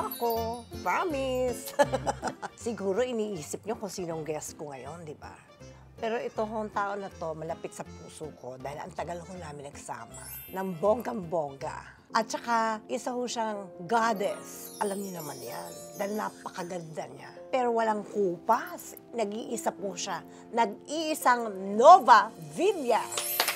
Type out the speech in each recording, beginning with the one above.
ako. Promise. Siguro iniisip nyo kung sinong guest ko ngayon, di ba? Pero ito hong tao na to, malapit sa puso ko dahil ang tagal ko namin nagsama. Ng bonggang-bongga. At saka, isa ho siyang goddess. Alam niyo naman yan. Dahil napakaganda niya. Pero walang kupas. Nag-iisa po siya. Nag-iisang Nova Villas.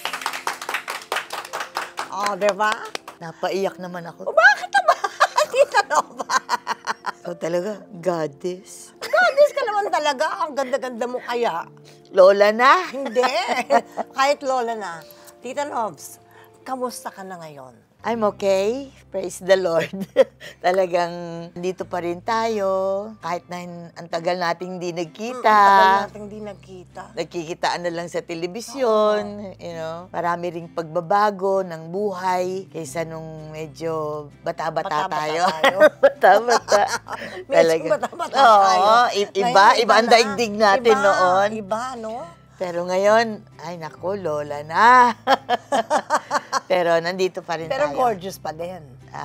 Oh, diba? Napaiyak naman ako. O, bakit naman? Tita Nova. So talaga, goddess. Goddess ka naman talaga. Ang ganda-ganda mo kaya. Lola na. Hindi. Kahit lola na. Tita Nobs, kamusta ka na ngayon? I'm okay. Praise the Lord. Talagang dito pa rin tayo. Kahit na ang tagal nating hindi nagkita. Tagal nating hindi nagkita. Nagkikitaan na lang sa telebisyon. You know, marami ring pagbabago ng buhay kaysa nung medyo bata-bata tayo. Bata-bata. Medyo bata-bata tayo. Oo, iba ang daigdig natin noon. Iba, no? Pero ngayon, ay nako, lola na. Pero nandito pa rin Pero tayo. gorgeous pa din.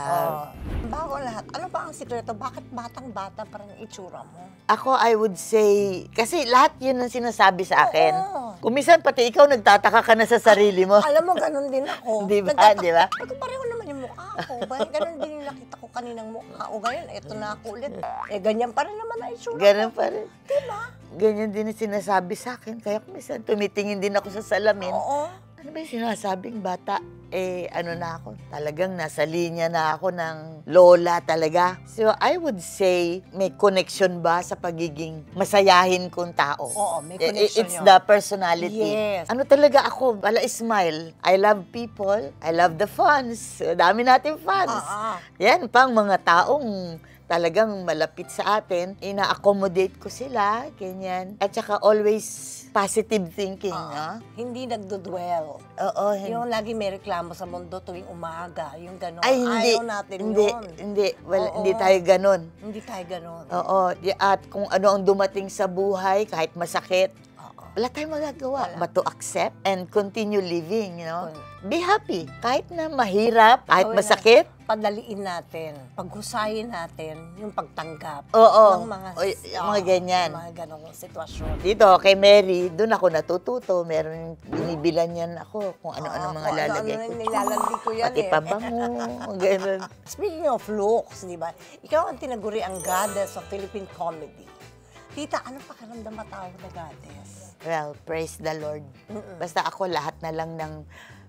Bago lahat, ano pa ang sikreto? Bakit batang-bata pa rin itsura mo? Ako, I would say, kasi lahat yun ang sinasabi sa akin. Oo. Kung minsan, pati ikaw, nagtataka ka na sa sarili mo. Alam mo, ganun din ako. Di ba? Di ba? Pareho naman yung mukha ko. Ganun din yung nakita ko kaninang mukha. O ngayon, eto na ako ulit. Eh, ganyan pa rin naman ang itsura Ganun ko. pa rin. Diba? Ganyan din ang sinasabi sa akin. Kaya kung minsan, tumitingin din ako sa salamin. Oo. Ano ba yung sinasabing bata? Eh, ano na ako? Talagang nasa linya na ako ng lola talaga. So, I would say, may connection ba sa pagiging masayahin kong tao? Oo, may connection It's yun. the personality. Yes. Ano talaga ako? Wala smile. I love people. I love the fans. Dami natin fans. Yan, pang mga taong talagang malapit sa atin, ina-accommodate ko sila, ganyan. At saka always positive thinking, no? Hindi nagdudwell. Oo. Yung lagi may reklamo sa mundo tuwing umaga, yung gano'n. Ay, hindi. Ayaw natin hindi, yun. Hindi. Well, Oo. hindi tayo ganon. Hindi tayo gano'n. Oo. At kung ano ang dumating sa buhay, kahit masakit, wala tayong magagawa. But to accept and continue living, you know? Be happy. Kahit na mahirap, kahit masakit. Padaliin natin, paghusayin natin yung pagtanggap Oo. ng mga, mga ganyan. mga ganong sitwasyon. Dito, kay Mary, doon ako natututo. Meron binibilan yan ako kung ano-ano mga lalagay ko. Nilalandi ko yan Pati pabango, gano'n. Speaking of looks, di ba? Ikaw ang tinaguri ang goddess of Philippine comedy. Tita, ano pakiramdam matawag na goddess? Well, praise the Lord. Basta ako lahat na lang ng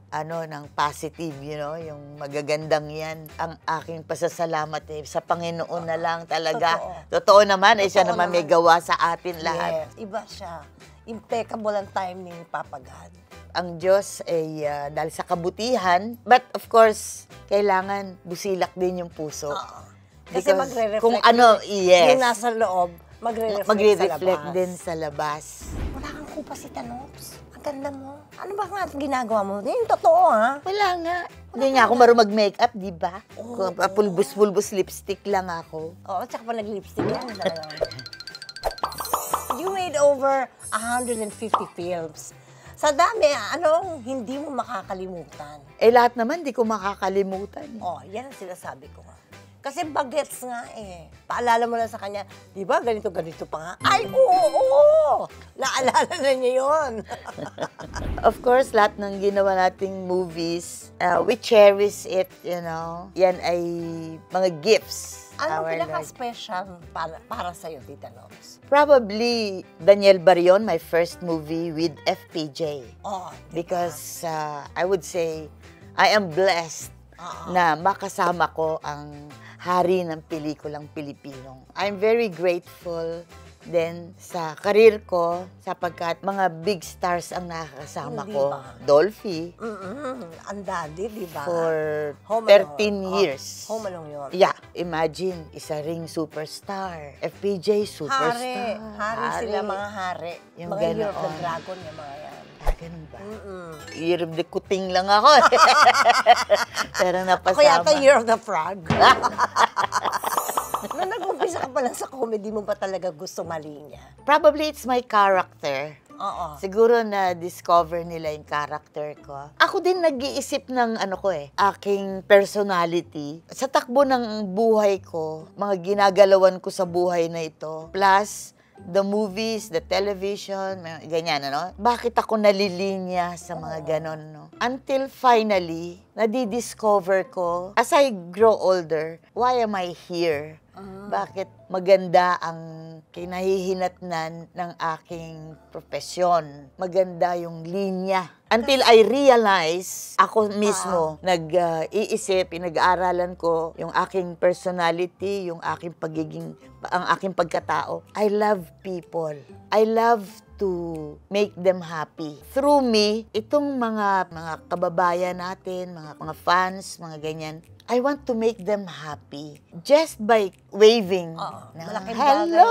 positive, you know, yung magagandang yan. Ang aking pasasalamat sa Panginoon na lang talaga. Totoo naman, siya naman may gawa sa atin lahat. Yes, iba siya. Impeccable ang timing ni Papa God. Ang Diyos ay dahil sa kabutihan, but of course, kailangan busilak din yung puso. Kasi magre-reflect. Kung ano, yes. Yung nasa loob, magre-reflect din sa labas. Wala kang kupa si Tanops. Ang ganda mo. Ano ba nga ginagawa mo? Yung totoo, ha? Wala nga. Hindi nga ako marunong mag-makeup, di ba? Pulbus-pulbus lipstick lang ako. Oo, tsaka pa nag-lipstick yan. You made over 150 films. Sa dami, anong hindi mo makakalimutan? Eh, lahat naman di ko makakalimutan. Oh, yan ang sinasabi ko nga. Kasi bagets nga eh. Paalala mo lang sa kanya, di ba ganito pa nga? Ay, oo! Naalala na niya yun. Of course, lahat ng ginawa nating movies, we cherish it, you know. Yan ay mga gifts. Anong pinaka-special para sa'yo, Tita Nobs? Probably Daniel Barrion, my first movie with FPJ. Oh, because I would say, I am blessed na makasama ko ang hari ng pelikulang Pilipino. I'm very grateful din sa karir ko sapagkat mga big stars ang nakakasama ko. Dolphy. Ang daddy, di ba? For 13 years. Home Alone yun. Yeah. Imagine, isa ring superstar. FPJ, superstar. Hari sila, mga hari. Yung mga Year of the ganoon. Dragon, yung mga yan. Ganun ba? Year of the Kuting lang ako. Pero napasama. Ako yata Year of the Frog. Nung nag-umpisa ka pa lang sa comedy mo ba talaga gusto malinya? Probably it's my character. Oo. Siguro na-discover nila yung character ko. Ako din nag-iisip ng aking personality. Sa takbo ng buhay ko, mga ginagalawan ko sa buhay na ito, plus the movies, the television, ganyan, ano? Bakit ako nalilinya sa mga ganon, no? Until finally, nadidiscover ko, as I grow older, why am I here? Bakit maganda ang kinahihinatnan ng aking profesyon? Maganda yung linya. Until I realize, ako mismo, nag-iisip, pinag-aaralan ko yung aking personality, yung aking ang aking pagkatao. I love people. I love to make them happy. Through me, itong mga kababayan natin, mga fans, mga ganyan, I want to make them happy just by waving. Hello!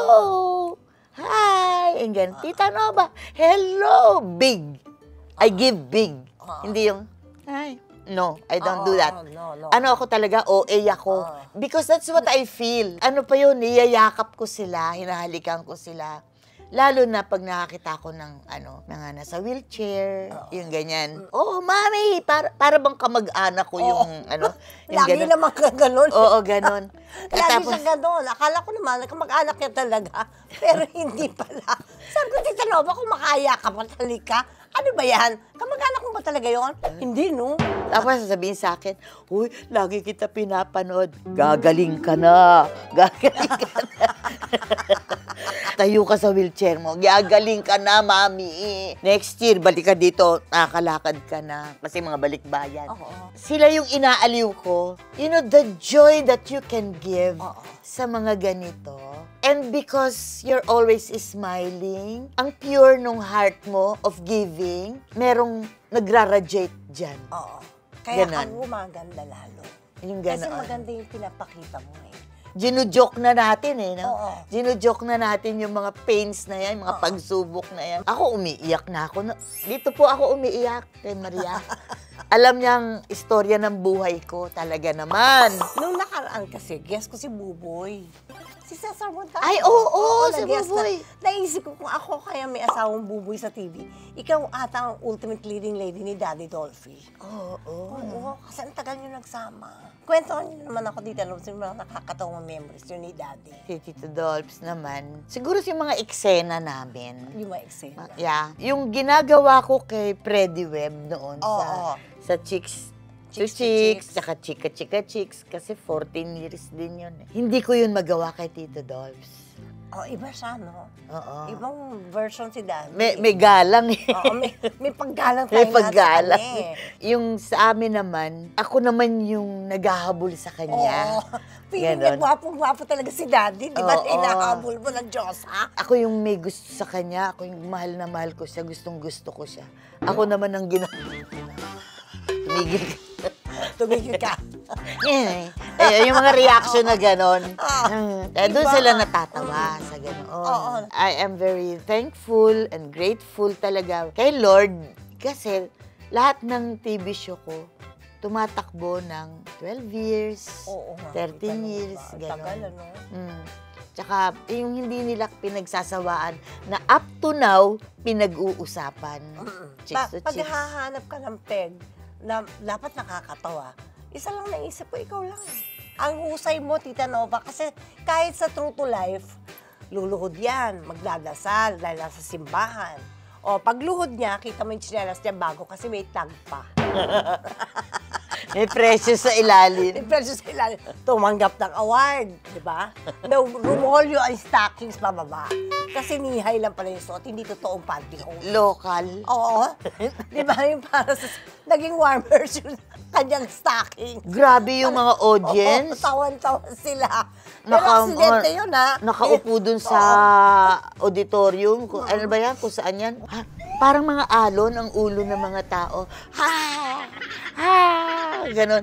Hi! And then, Tita Nova, hello! Big. I give big. Hindi yung, hi. No, I don't do that. No. Ano ako talaga, OA ako. Because that's what I feel. Ano pa yun, niyayakap ko sila, hinahalikan ko sila. Lalo na pag nakakita ko ng mga nasa wheelchair, yung ganyan. Oh, mami, para bang kamag-anak ko yung yung lagi ganun. naman ka ganun. Oo, ganun. Lagi siya ganun. Akala ko naman, kamag-anak niya talaga. Pero hindi pala. Sabi ko, Tita Nova, kung makaya ka, ka. Ano ba yan? Kamag-anak mo ba talaga yun? Hindi, no? Tapos sasabihin sa akin, uy, lagi kita pinapanood. Gagaling ka na. Gagaling ka na. Tayo ka sa wheelchair mo. Gagaling ka na, mami. Next year, balik ka dito. Nakakalakad ka na. Kasi mga balikbayan. Sila yung inaaliw ko. You know, the joy that you can give sa mga ganito. And because you're always smiling, ang pure nung heart mo of giving, merong nagra-radiate dyan. Oo. Kaya Ganon. ang gumaganda lalo. Yung Kasi ganon. maganda yung pinapakita mo eh. Ginujoke na natin no? Oo. Ginujoke na natin yung mga pains na yan, mga pagsubok na yan. Ako umiiyak na ako. Dito po ako umiiyak kay Maria. Alam niyang istorya ng buhay ko talaga naman. Nung nakaraan kasi, guest ko si Buboy. Si Cesar Montano. Ay, oo, si nag-guest Buboy. Naisip ko kung ako kaya may asawang Buboy sa TV, ikaw ata ang ultimate leading lady ni Daddy Dolphy. Oo, kasi ang tagal niyo nagsama. Kwentuhan niyo naman ako dito, ano, mga nakakatawang memories yun ni Daddy. Si Tito Dolphs naman. Siguro yung mga eksena namin. Yung mga eksena. Yeah. Yung ginagawa ko kay Freddy Webb noon sa Chicks to Chicks, tsaka Chika Chicks, kasi 14 years din yun. Hindi ko yun magawa kay Tito Dolphs. Iba siya, no? Oo. Ibang version si Daddy. May galang eh. Oo, may paggalang tayo May paggalang. sa kanya eh. Yung sa amin naman, ako naman yung naghahabol sa kanya. Oo. Feeling niya, gwapong-gwapo talaga si Daddy. Di ba? Oo. Inahabol mo ng Diyos, ha? Ako yung may gusto sa kanya, ako yung mahal na mahal ko siya, gustong-gusto ko siya. Ako naman ang tumigil ka. Tumigil ka. Yung mga reaction na gano'n. Doon Iba. sila natatawa sa gano'n. I am very thankful and grateful talaga kay Lord kasi lahat ng TV show ko tumatakbo ng 12 years, Oo nga. 13 years, Tagal, gano'n. ano? Tsaka yung hindi nila pinagsasawaan na up to now, pinag-uusapan. Chicks to Pag chicks. hahanap ka ng peg na dapat nakakatawa, isa lang naisip ko, ikaw lang eh. Ang husay mo, Tita Nova, kasi kahit sa True to Life, luluhod yan, magdadasal dahil nasa simbahan. O, pagluhod niya, kita mo yung tsinelas niya bago kasi may tag pa. May precious sa ilalim. May precious sa ilalim. Tumanggap ng award, di ba? Na rumolyo ang stockings pababa. Kasi nihay lang pala yung suot, hindi totoong pantyhose. Local. Oo. Di ba yung para sa, naging warmers yung kanyang stocking. Grabe yung mga audience. Oo, tawan-tawan sila. Pero aksidente yun, ha? Nakaupo dun sa auditorium. Ano ba yan? Kung saan yan? Ha? Parang mga alon ang ulo ng mga tao. Ha! Ha! Ganon.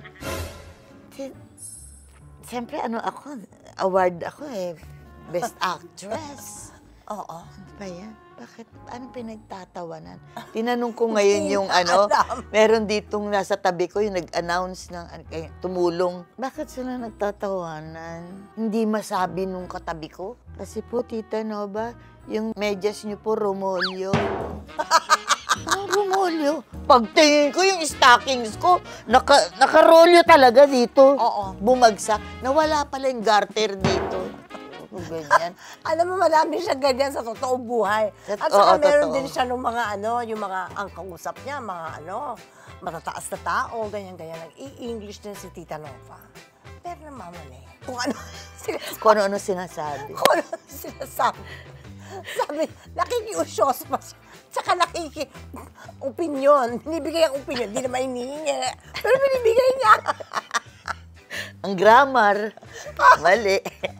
Siyempre, award ako eh. Best actress. Oo. Ano ba yan? Bakit? Anong pinagtatawanan? Tinanong ko ngayon yung meron ditong nasa tabi ko, yung nag-announce ng tumulong. Bakit sila nagtatawanan? Hindi masabi nung katabi ko? Kasi po, Tita Nova, yung medyas niyo po, Romolyo. Romolyo. Pagtingin ko yung stockings ko, nakarolyo talaga dito. Oo. Bumagsak. Nawala pala yung garter dito. Ganyan. Alam mo, marami siya ganyan sa totoong buhay. At saka meron din siya ng mga yung mga ang kausap niya, mga matataas na tao, ganyan-ganyan. Nag-i-English din si Tita Nova. Pero naman kung ano sinasabi. Kung ano sinasabi. Kung ano sinasabi. Sabi, nakikiusyos pa siya. Tsaka opinion. Binibigay ang opinion. Hindi naman hinihingi. Pero binibigay niya. Ang grammar. Mali.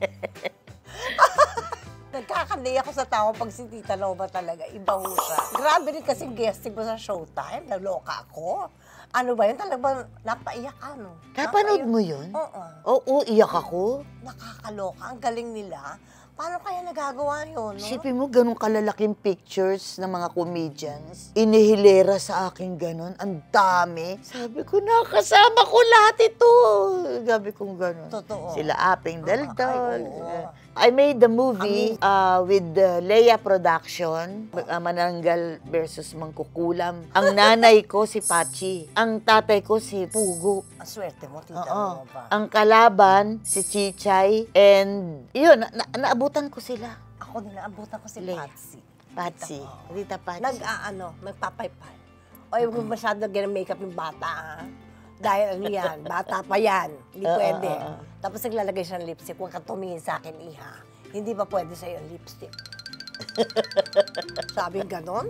Nagkakandi ako sa tao pag si Tita Nova talaga. Iba ho siya. Grabe rin kasi guesting ko sa Showtime. Naloka ako. Ano ba yun? Talagang napaiyak ano. Napanood mo yun? Oo. Oo, iyak ako. Nakakaloka. Ang galing nila. Paano kaya nagagawa yun, no? Isipin mo, ganun kalalaking pictures ng mga comedians. Inihilera sa akin ganun. Ang dami. Sabi ko, nakasama ko lahat ito. Sabi ko ganun. Totoo. Sila Aping Daldal. Ay, I made the movie with Leia Production, Mananggal versus Mangkukulam. Ang nanay ko si Pachi. Ang tatay ko si Pugo. Ang swerte mo, Tita Nova. Ang kalaban si Chichay. And yun, naabutan ko sila. Ako din, naabutan ko si Leia. Patsy. Patsy. Tita Patsy. Magpapaypay. O, huwag mo masyado makeup yung bata, ha? Dahil ano yan, bata pa yan. Hindi pwede. Tapos naglalagay siya ng lipstick. Huwag kang tumingin sa akin, iha. Hindi pa pwede sa'yo yung lipstick. Sabing ganon?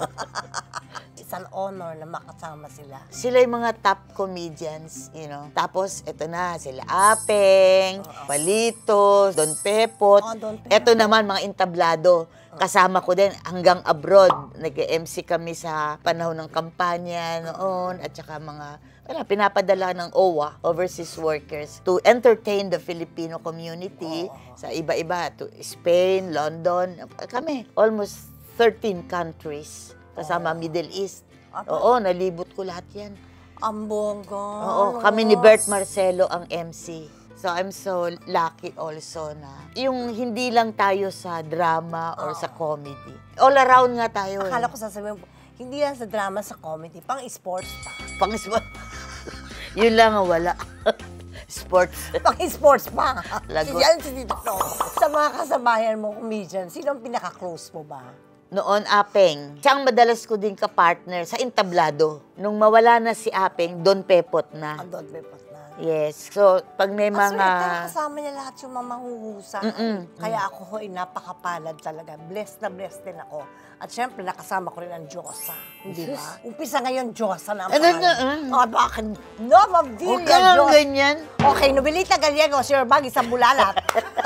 It's an honor na makasama sila. Sila yung mga top comedians, you know. Tapos, eto na, sila Apeng, Palito, Don Pepot. Don Pepot. Eto naman, mga entablado. Kasama ko din hanggang abroad. Nag-MC kami sa panahon ng kampanya noon at saka pinapadala ng OWA, Overseas Workers, to entertain the Filipino community sa iba-iba, to Spain, London. Kami, almost 13 countries, kasama Middle East. Oo, nalibot ko lahat yan. Ang bongga. Oo, kami ni Bert Marcelo ang MC. So, I'm so lucky also na yung hindi lang tayo sa drama or sa comedy. All around nga tayo. Akala ko sasabihin, hindi lang sa drama, sa comedy, pang-sports pa. Pang-sports. Yun lang ang wala. Sports. Pang-sports pa. Lagot. Yan si Tito Nova. Sa mga kasabayan mo, comedian, sino ang pinaka-close mo ba? Noon, Apeng. Siyang madalas ko din ka-partner sa entablado. Nung mawala na si Apeng, Don Pepot na. Ang Don Pepot na. Yes. So, pag may mga... kasama niya lahat yung mamahuhusa. Kaya ako ho'y napakapalad talaga. Blessed na blessed din ako. At syempre, nakasama ko rin ang Diyosa. Hindi ba? Umpisa ngayon, Diyosa na ang pangalan. Bakit? Nova Villa, Huwag ka lang ganyan. Okay, Nobilita Gallegos, your bag, isang bulalat.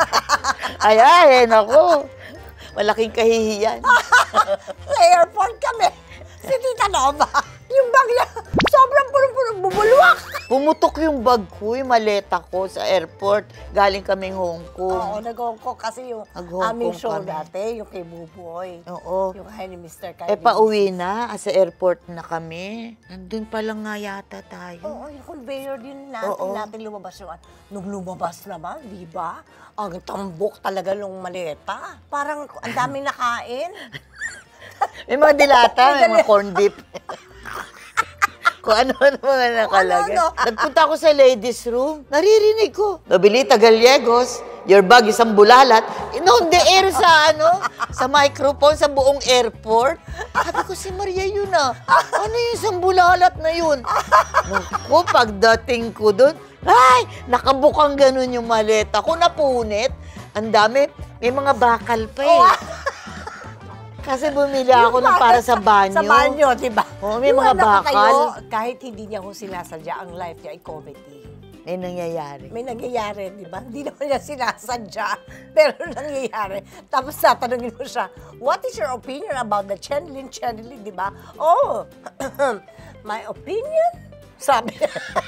Ay, nako. Malaking kahihiyan. Sa airport kami. Si Tita Nova, yung bag niya, sobrang punong-punong bubulwak. Pumutok yung bag ko, yung maleta ko sa airport. Galing kaming Hong Kong. Oo, nag-Hong Kong kasi yung aming show dati, yung kay Buboy. Oo. Yung kay ni Mr. Kylie. Pauwi na, sa airport na kami. Nandun pa lang nga yata tayo. Oo, yung conveyor din natin lumabas yung... Nung lumabas naman, di ba? Ang tambok talaga nung maleta. Parang ang daming nakain. May mga dilata, may mga corn beef. Kung ano-ano mga nakalagay. Nagpunta ako sa ladies' room, naririnig ko. Nobilita Gallegos, your bag isang bulalat. On the air sa microphone sa buong airport. Sabi ko, si Maria yun ah. Ano yung isang bulalat na yun? Naku, pagdating ko doon, ay, nakabukang ganun yung maleta ko, napunit. Ang dami, may mga bakal pa eh. Kasi bumili ako ng para sa banyo. Sa banyo, di ba? Oo, may mga bakal. Kahit hindi niya ho sinasadya, ang life niya ay comedy. May nangyayari. May nangyayari, di ba? Hindi naman niya sinasadya, pero nangyayari. Tapos tatanungin mo siya, what is your opinion about the Chenlin, di ba? Oh, my opinion? Sabi niya.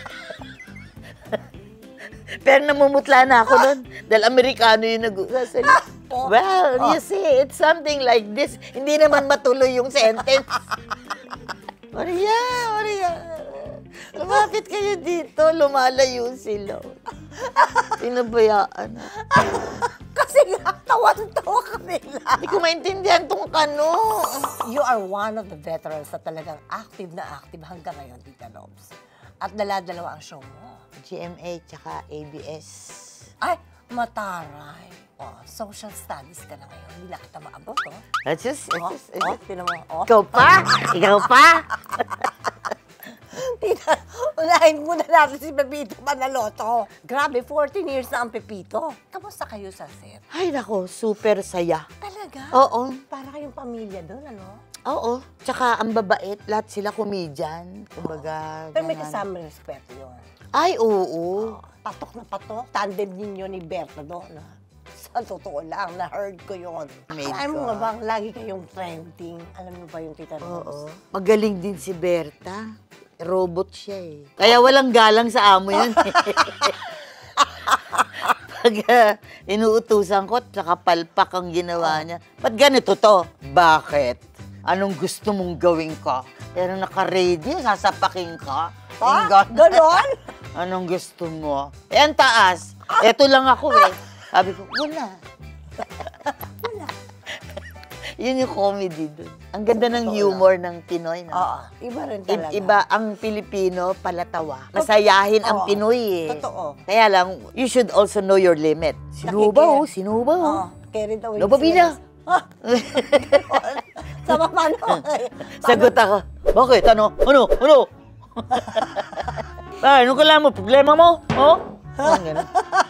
Pero namumutla na ako nun. Dahil Amerikano yung nag-usasalita. Well, you see, it's something like this. Hindi naman matuloy yung sentence. Maria. Lumapit kayo dito. Lumalayo sila. Pinabayaan na. Kasi nga, tawa Tawan-tawa ka nila. Hindi ko maintindihan tong kano. You are one of the veterans na talagang active na active hanggang ngayon, Tita Nobs. At dala-dalawa ang show mo. GMA tsaka ABS. Ay, mataray. Oh, social studies ka na ngayon. Hindi na kita maabot, oh. Tinan mo. Oh. Ikaw pa? Ikaw pa? Tita, unahin muna natin si Pepito Manaloto. Grabe, 14 years na ang Pepito. Kamusta kayo sa set? Ay, nako, super saya. Talaga? Oo. Para kayong pamilya doon, ano? Oo. Tsaka ang babait, lahat sila comedian. Kumbaga, Pero may ganun. kasama respeto yun. Ay, oo. Patok na patok. Tandem ninyo ni Berta doon, ha? Sa totoo lang, na-heard ko yun. Maid Alam mo ko. nga bang lagi kayong trending? Alam mo ba yung Tita Nobs? Oo. Magaling din si Berta. Robot siya eh. Kaya walang galang sa amo yun. Pag inuutusan ko, tsaka palpak ang ginawa niya. Ba't ganito to? Bakit? Anong gusto mong gawin ka? Pero naka-ready, sasapakin ka. Ang Ganon? Anong gusto mo? Eh, ang taas. Eto lang ako eh. Sabi ko, wala. Wala. Yun yung comedy dun. Ang ganda ng humor ng Pinoy. No? Oo, iba rin talaga. Iba ang Pilipino palatawa. Masayahin ang Oo. Pinoy eh. Totoo. Kaya lang, you should also know your limit. Sinuba oh, sinuba oh. Oo, carry the Loba Bina. Sama paano? Sagot ako, bakit? Ano? Ay, anong kailangan mo? Problema mo? Oh? Ganun.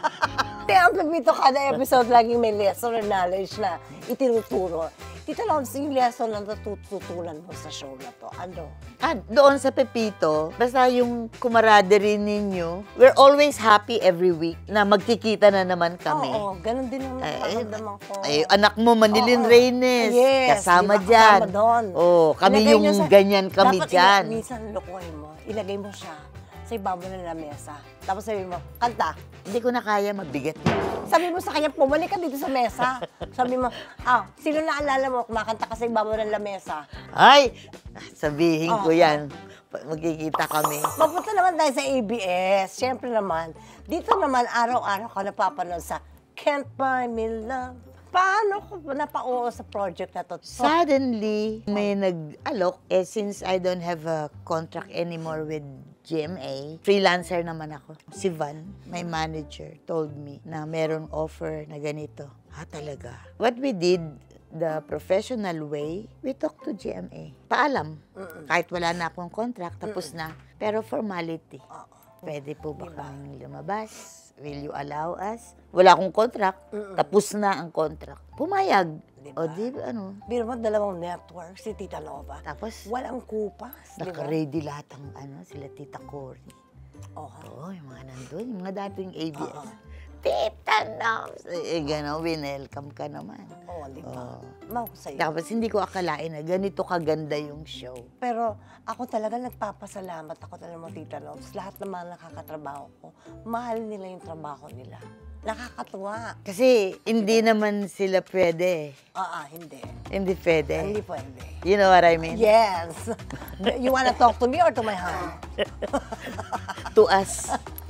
Kaya ang Pepito kada episode laging may lesson or knowledge na itinuturo. Tita Nobs, yung lesson na natututunan mo sa show na to, ano? Doon sa Pepito, basta yung camaraderie ninyo, we're always happy every week na magkikita na naman kami. Oo, ganun din ang nakaramdaman ko. Ay, anak mo, Manilin Reynes. Yes, kasama di ba, dyan. kasama doon. Oh, kami Ilagay yung niyo sa- ganyan kami dapat dyan. Minsan lokohin mo, ilagay mo siya sa ibabaw ng lamesa. Tapos sabi mo, kanta. Hindi ko na kaya, mabigat yun. Sabi mo sa kanya, pumalik ka dito sa mesa. Sabi mo, sino naalala mo, kumakanta ka sa ibabaw ng lamesa. Ay, sabihin ko Oo. yan. Magkikita kami. Mapunta naman tayo sa ABS. Siyempre naman, dito naman araw-araw ka napapanood sa Can't Buy Me Love. Paano ko napauo sa project na to? Suddenly, may nag-alok. Since I don't have a contract anymore with GMA, freelancer naman ako. Si Van, my manager, told me na merong offer na ganito. Talaga. What we did, the professional way, we talked to GMA. Paalam. Kahit wala na akong contract, tapos na. Pero formality. Pwede po ba kaming lumabas? Will you allow us? Wala akong contract, tapos na ang contract. Pumayag. Diba? O di ba ano? Biro mo, dalawang network, si Tita Nova. Tapos, Walang kupas, di ba? naka-ready lahat ang sila Tita Cory. Oh, Oo, yung mga nandun, yung mga dating ABS. Tita Nobs! Gano'n, winelcome ka naman. oh, di ba? Oo. Mahusay. Tapos hindi ko akalain na ganito kaganda yung show. Pero ako talaga nagpapasalamat ako talaga mo, Tita Nobs. Lahat ng mga nakakatrabaho ko, mahal nila yung trabaho nila. Nakakatuwa. Kasi hindi naman sila pwede. Hindi. Hindi pwede. Hindi pwede. You know what I mean? Yes. You wanna talk to me or to my hand? To us.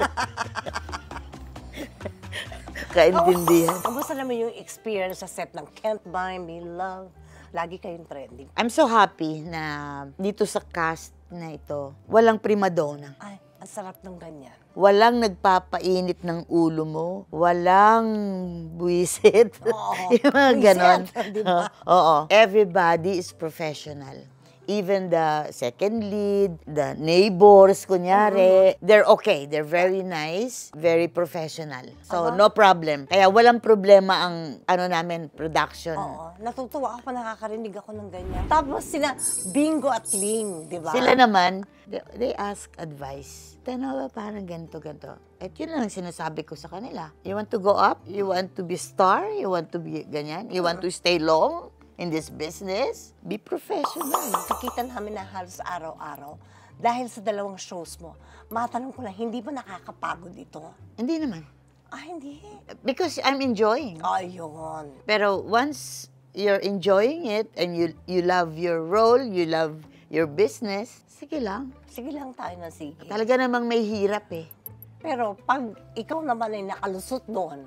Kaintindihan. Kamusta naman yung experience sa set ng Can't Buy Me Love? Lagi kayong trending. I'm so happy na dito sa cast na ito, walang primadonna. Ay, ang sarap ng ganyan. Walang nagpapainit ng ulo mo. Walang buwisit. Oo. Yung mga ganon. Buwisit, di ba? Oo. Everybody is professional. Even the second lead, the neighbors, kunyari, they're okay. They're very nice, very professional. So, no problem. Kaya walang problema ang, namin, production. Oo. Natutuwa ako pa nakakarinig ako ng ganyan. Tapos sila Bingo at Ling, di ba? Sila naman, they ask advice. Tanawa, parang ganito. At yun lang sinasabi ko sa kanila. You want to go up? You want to be star? You want to be ganyan? You want to stay long in this business? Be professional. Nakikita namin na halos araw-araw. Dahil sa dalawang shows mo, matanong ko lang, hindi ba nakakapagod ito? Hindi naman. Hindi. Because I'm enjoying. Ayun. Pero once you're enjoying it and you love your role, you love your business, sige lang. Sige lang tayo na sige. Talaga namang may hirap eh. Pero pag ikaw naman ay nakalusot doon,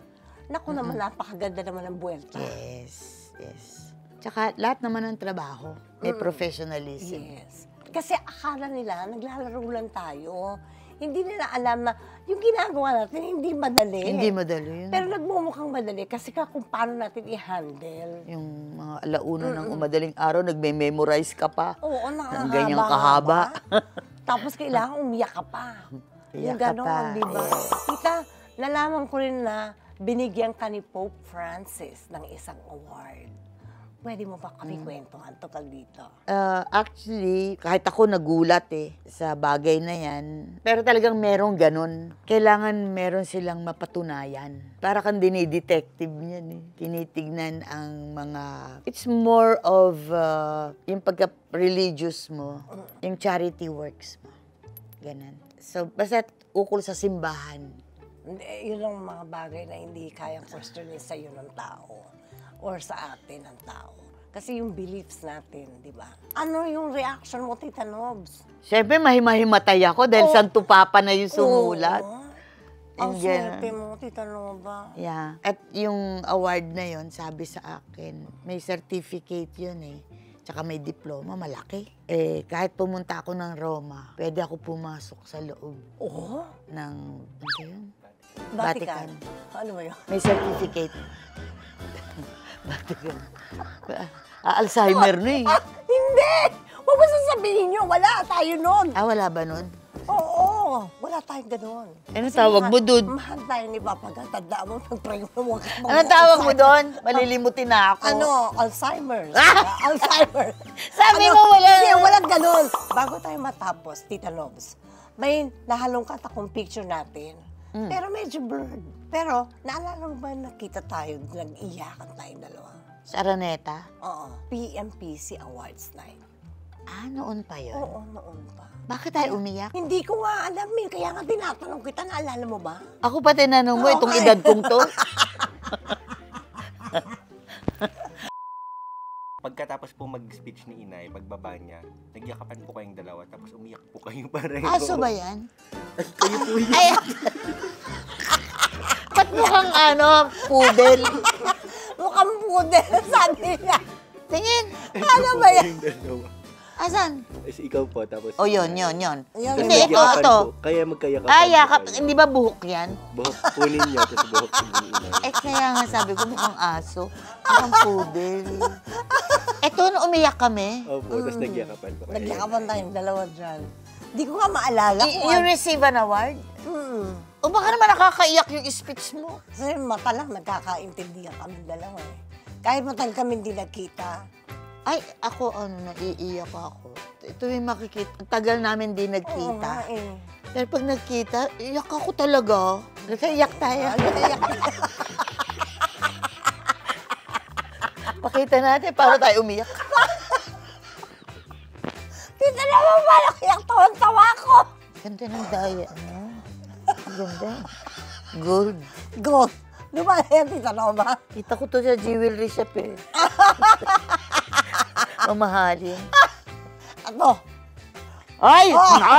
Naku naman, napakaganda naman ang buwelta. Yes, yes. Tsaka lahat naman ng trabaho, may professionalism. Yes. Kasi akala nila, naglalaro lang tayo. Hindi nila alam na yung ginagawa natin, hindi madali. Hindi madali yun. Pero nagmumukhang madali kasi kung paano natin i-handle. Yung mga alauna ng umadaling araw, nagme-memorize ka pa. Oo, Ng ganyang kahaba. Tapos kailangan umiyak ka pa. Yung Iyak ka gano'n, pa. di ba? Tita, nalaman ko rin na binigyan ka ni Pope Francis ng isang award. Pwede mo ba kami kwentuhan tungkol dito? Actually, kahit ako nagulat sa bagay na yan. Pero talagang merong ganun. Kailangan meron silang mapatunayan. Para kang dinidetective niyan Tinitignan ang mga... It's more of yung pagka-religious mo, yung charity works mo. Ganun. So, basta ukol sa simbahan. Yun ang mga bagay na hindi kayang questionin sa iyo ng tao or sa atin ng tao. Kasi yung beliefs natin, di ba? Ano yung reaction mo, Tita Nobs? Siyempre, mahimatay ako dahil Santo Papa na yung sumulat. Ang swerte mo, Tita Nova. Yeah. At yung award na yon sabi sa akin, may certificate yun Tsaka may diploma, malaki. Kahit pumunta ako ng Roma, pwede ako pumasok sa loob ng, ano yun? Vatican. Ano ba yun? May certificate. Vatican. Alzheimer na Hindi! Huwag mo sasabihin nyo, wala tayo nun. Wala ba nun? Oo, wala tayong ganun. Ano tawag mo dun? Mahal tayo ni Papa God. Tandaan mo, pag-pray mo. Anong tawag mo doon? Malilimutin na ako. Alzheimer's. Alzheimer. Sabi mo wala. Hindi, walang ganun. Bago tayo matapos, Tita Nobs, may nahalongkat akong picture natin. Pero medyo blurred. Pero, naalala mo ba nakita tayo, nag-iyakan tayong dalawa? Sa Araneta? Oo. PMPC Awards Night. Noon pa yun? Oo, noon pa. Bakit tayo umiyak? Hindi ko nga alam kaya nga tinatanong kita, naalala mo ba? Ako pa tinanong mo, itong edad kong to. Pagkatapos po mag-speech ni Inay, pagbaba niya, nagyakapan po kayong dalawa, tapos umiyak po kayo pareho. Aso ba yan? Kayo po yun. Ay! Ba't mukhang poodle? Mukhang pudel, sabi niya. Tingin! Ano ba yan? Kayong dalawa. Asan? Ikaw po, tapos... Yun. Yan, Hindi, yung ito. Kaya magkayakapan Yakap. po kayo. Hindi ba buhok yan? Buhok po ninyo, tapos buhok po ni Inay. Kaya nga sabi ko, mukhang aso. Mukhang poodle. Ito, umiyak kami. Opo, tapos nagyakapan po kayo. Nagyakapan tayong dalawa dyan. Hindi ko nga maalala kung You receive an award? O baka naman nakakaiyak yung speech mo? Kasi mata lang, nagkakaintindihan kami dalawa Kahit matagal kami hindi nagkita. Ay, ako, naiiyak ako. Ito yung makikita. Ang tagal namin di Oo nagkita. nga Pero pag nagkita, iyak ako talaga. Nagkaiyak tayo. Pakita natin para tayo umiyak. Tita naman pala, kaya tawan-tawa ko. Ganda ng daya, Ganda. Gold. Go. Di ba yan, Tita Nova? Kita ko to sa jewelry shop Mamahalin. Ano? Ay!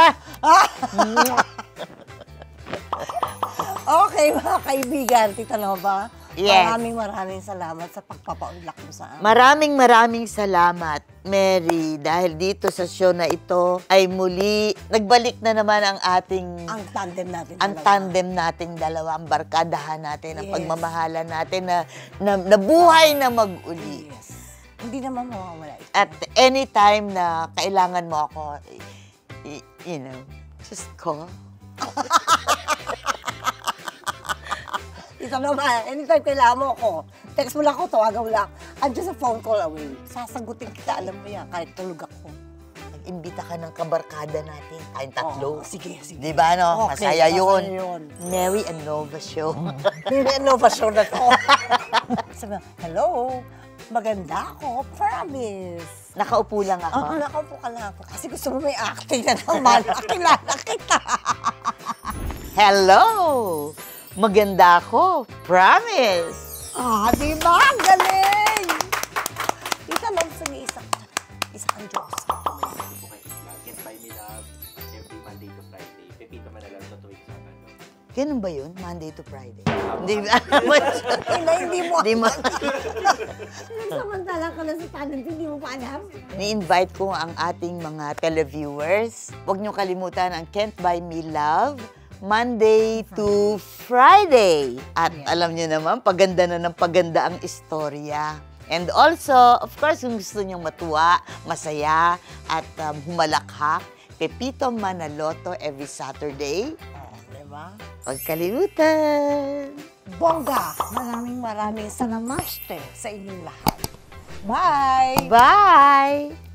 Okay, mga kaibigan, Tita Nova. Yes. Maraming salamat sa pagpapaunlak mo sa amin. Maraming salamat, Mary, dahil dito sa show na ito ay muli nagbalik na naman ang ating Ang tandem natin. tandem nating dalawa, ang barkadahan natin, ang pagmamahalan natin na buhay na mag-uli. Yes. Hindi naman mawawala ito. At anytime na kailangan mo ako, just call. Tita Nova, anytime kailangan mo ako, text mo lang ako, tawagan mo lang. I'm just a phone call away. Sasagutin kita, alam mo yan, kahit tulog ako. Nag-imbita ka ng kabarkada natin, tayong tatlo. Sige. Di ba, no? Okay, Masaya yun. yun. Mary and Nova Show. Hindi, Nova Show na to. Sabi mo, hello, maganda ako, promise. Nakaupo lang ako. Oo, nakaupo ka lang ako. Kasi gusto mo may acting na naman. Kilala kita. Hello! Maganda ako. Promise! Di ba? Ang galing! Tita Nobs, sige, isa kang Diyos. Get by me love every Monday to Friday. Pepito Manalang sa tuwing Sabado. Ganun ba yun? Monday to Friday? Hindi Hindi mo. Hindi mo. Samantalang ka na sa talent, hindi mo pa alam. Ni-invite ko ang ating mga televiewers. Huwag niyo kalimutan ang Can't Buy Me Love, Monday to Friday. At alam niyo naman, paganda na ng paganda ang istorya. And also, of course, kung gusto niyong matuwa, masaya, at humalakhak, Pepito Manaloto every Saturday. Diba? Huwag kalimutan! Bongga! Maraming salamat sa inyong lahat. Bye! Bye!